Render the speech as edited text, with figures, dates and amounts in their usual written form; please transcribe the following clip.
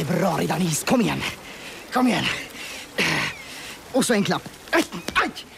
bra redan, Is. Kom igen. Kom igen. Och så en klapp. Aj!